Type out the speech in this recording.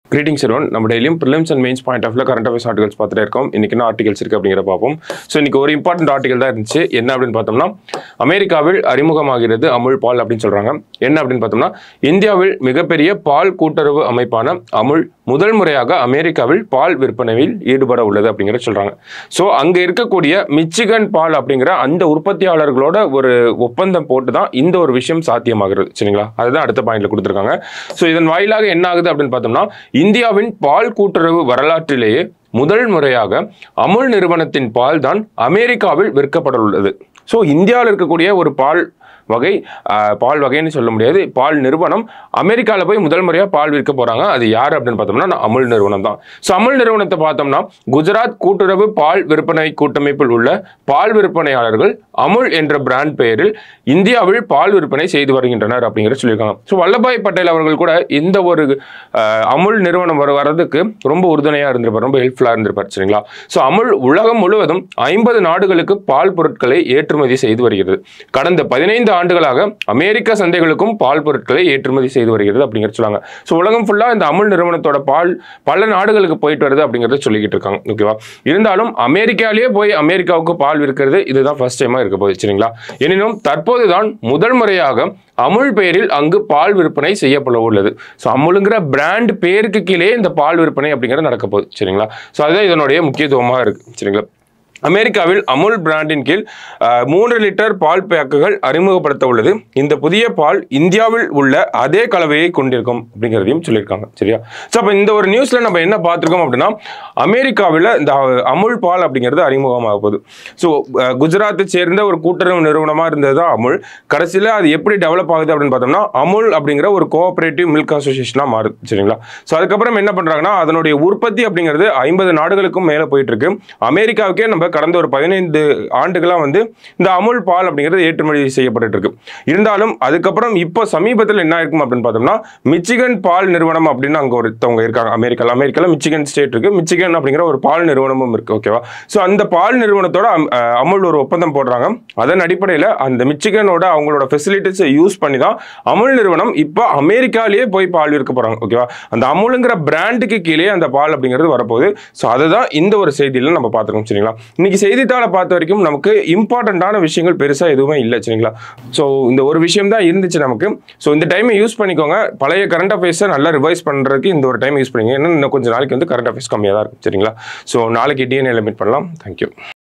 Greetings everyone. நம்ம டெய்லியும் prelims and mains point of view current affairs articles பார்த்துட்டே இருக்கோம். இன்னைக்கு என்ன ஆர்டிகல்ஸ் இருக்கு அப்படிங்கற பாப்போம். சோ இன்னைக்கு ஒரு இம்பார்ட்டன்ட் ஆர்டிகல் தான் இருந்துச்சு. என்ன அப்படினு பார்த்தோம்னா அமெரிக்காவில் அறிமுகமாகிறது அமுல் பால் அப்படினு சொல்றாங்க. என்ன அப்படினு பார்த்தோம்னா இந்தியாவில் மிகப்பெரிய பால் கூட்டுறவு அமைப்பான அமுல் முதல் முறையாக அமெரிக்காவில் பால் விற்பனையில் ஈடுபட உள்ளது அப்படிங்கறத சொல்றாங்க. சோ அங்க இருக்கக்கூடிய மிச்சிகன் பால் அப்படிங்கற அந்த உற்பத்தியாளர்களோட ஒரு ஒப்பந்தம் போட்டு தான் இந்த ஒரு விஷயம் சாத்தியமாகிறது. சரிங்களா? அதுதான் அடுத்த பாயிண்ட்ல கொடுத்திருக்காங்க. சோ இதன் வாயிலாக என்ன ஆகுது அப்படினு பார்த்தோம்னா இந்தியாவின் பால் கூட்டுறவு வரலாற்றிலேயே முதல் முறையாக அமுல் நிறுவனத்தின் பால் தான் அமெரிக்காவில் விற்கப்பட உள்ளது. ஸோ இந்தியாவில் இருக்கக்கூடிய ஒரு பால் வகைன்னு சொல்ல முடியாது, பால் நிறுவனம் அமெரிக்காவில் போய் முதல் முறையாக பால் விற்க போறாங்க. அது யார் அப்படின்னு பார்த்தோம்னா அமுல் நிறுவனம் தான். ஸோ அமுல் நிறுவனத்தை பார்த்தோம்னா குஜராத் கூட்டுறவு பால் விற்பனை கூட்டமைப்பில் உள்ள பால் விற்பனையாளர்கள் அமுல் என்ற பிராண்ட் பெயரில் இந்தியாவில் பால் விற்பனை செய்து வருகின்றனர் அப்படிங்கிறத சொல்லியிருக்காங்க. ஸோ வல்லபாய் பட்டேல் அவர்கள் கூட இந்த ஒரு அமுல் நிறுவனம் வர்றதுக்கு ரொம்ப உறுதுணையாக இருந்திருப்பார், ரொம்ப ஹெல்ப்ஃபுல்லாக இருந்திருப்பார். சரிங்களா? ஸோ அமுல் உலகம் முழுவதும் 50 நாடுகளுக்கு பால் பொருட்களை ஏற்றுமதி செய்து வருகிறது. கடந்த 15 ஆண்டுகளாக அமெரிக்க சந்தைகளுக்கும் பால் பொருட்களை ஏற்றுமதி செய்து வருகிறது அப்படிங்கிறத சொல்றாங்க. ஸோ உலகம் ஃபுல்லா இந்த அமுல் நிறுவனத்தோட பால் பல நாடுகளுக்கு போயிட்டு வருது அப்படிங்கிறத சொல்லிக்கிட்டு இருக்காங்க. ஓகேவா? இருந்தாலும் அமெரிக்காலேயே போய் அமெரிக்காவுக்கு பால் விற்கிறது இதுதான் ஃபர்ஸ்ட் டைமா இருக்க போகுது. சரிங்களா? எனினும் தற்போதுதான் முதல் முறையாக அமுல் பெயரில் அங்கு பால் விற்பனை செய்யப்பட உள்ளது. ஸோ அமுலுங்கிற பிராண்ட் பேருக்கு கீழே இந்த பால் விற்பனை அப்படிங்கிறது நடக்க போகுது. சரிங்களா? ஸோ அதுதான் இதனுடைய முக்கியத்துவமாக இருக்கு. சரிங்களா? அமெரிக்காவில் அமுல் பிராண்டின் கீழ் 3 லிட்டர் பால் பேக்குகள் அறிமுகப்படுத்த உள்ளது. இந்த புதிய பால் இந்தியாவில் உள்ள அதே கலவையை கொண்டிருக்கும் அப்படிங்கிறதையும் சொல்லியிருக்காங்க. சரியா? ஸோ அப்போ இந்த ஒரு நியூஸ்ல நம்ம என்ன பார்த்துருக்கோம் அப்படின்னா அமெரிக்காவில் இந்த அமுல் பால் அப்படிங்கிறது அறிமுகமாக போகுது. ஸோ குஜராத்தை சேர்ந்த ஒரு கூட்டுறவு நிறுவனமாக இருந்தது தான் அமுல். கடைசியில் அது எப்படி டெவலப் ஆகுது அப்படின்னு பார்த்தோம்னா அமுல் அப்படிங்கிற ஒரு கோஆபரேட்டிவ் மில்க் அசோசியேஷனாக மாறுது. சரிங்களா? ஸோ அதுக்கப்புறம் என்ன பண்ணுறாங்கன்னா அதனுடைய உற்பத்தி அப்படிங்கிறது 50 நாடுகளுக்கும் மேலே போயிட்டு இருக்கு. அமெரிக்காவுக்கே நம்ம கடந்த ஒரு 15 ஆண்டுகளாக வந்து இந்த அமுல் பால் அப்படிங்கிறது ஏற்றுமதி செய்யப்பட்டு இருக்கு. இருந்தாலும் அதுக்கப்புறம் இப்போ சமீபத்தில் என்ன இருக்கும் அப்படின்னு பார்த்தோம்னா மிச்சிகன் பால் நிறுவனம் அப்படின்னு அங்கே ஒருத்தவங்க இருக்காங்க. அமெரிக்காவில் மிச்சிகன் ஸ்டேட் இருக்கு. மிச்சிகன் அப்படிங்கிற ஒரு பால் நிறுவனமும் இருக்கு. ஓகேவா? ஸோ அந்த பால் நிறுவனத்தோட அமுல் ஒரு ஒப்பந்தம் போடுறாங்க. அதன் அடிப்படையில் அந்த மிச்சிகனோட அவங்களோட ஃபெசிலிட்டிஸை யூஸ் பண்ணி தான் அமுல் நிறுவனம் இப்போ அமெரிக்காலேயே போய் பால் விற்க போறாங்க. ஓகேவா? அந்த அமுலுங்கிற பிராண்டுக்கு கீழே அந்த பால் அப்படிங்கிறது வரப்போகுது. ஸோ அதுதான் இந்த ஒரு செய்தியில் நம்ம பார்த்துருக்கோம். சரிங்களா? இன்னைக்கு செய்தித்தாளை பார்த்த வரைக்கும் நமக்கு இம்பார்ட்டண்டான விஷயங்கள் பெருசா எதுவுமே இல்லை. சரிங்களா? ஸோ இந்த ஒரு விஷயம் தான் இருந்துச்சு நமக்கு. ஸோ இந்த டைமை யூஸ் பண்ணிக்கோங்க. பழைய கரண்ட் அஃபேர்ஸை நல்லா ரிவைஸ் பண்றதுக்கு இந்த ஒரு டைம் யூஸ் பண்ணிங்க. இன்னும் கொஞ்சம் நாளைக்கு வந்து கரண்ட் அஃபேர்ஸ் கம்மியாக தான் இருக்கும். சரிங்களா? ஸோ நாளைக்கு டிஎன்ஏல மீட் பண்ணலாம். தேங்க்யூ.